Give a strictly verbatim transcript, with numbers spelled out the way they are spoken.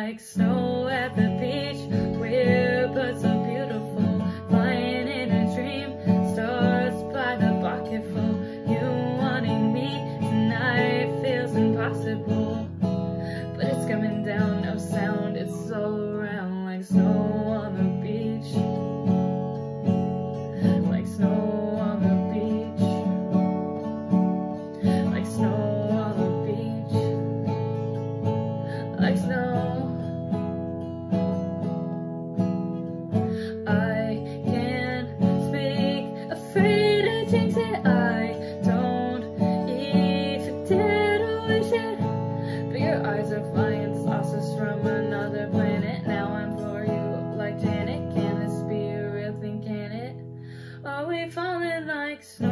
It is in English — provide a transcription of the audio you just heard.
like snow at the beach. We're but so beautiful, flying in a dream. Stars by the bucketful. You wanting me tonight feels impossible, but it's coming down, no sound. It's all around like snow on the beach, like snow on the beach, like snow on the beach, like snow. I can't speak, afraid to jinx it. I don't even dare to wish it, but your eyes are flying saucers from another planet. Now I'm for you like Janet. Can this be a real thing, can it? Are we falling like snow?